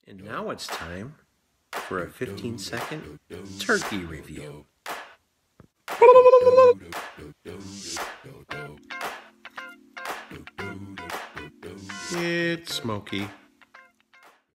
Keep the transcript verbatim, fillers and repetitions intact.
And now it's time for a fifteen second turkey review. It's Smokey.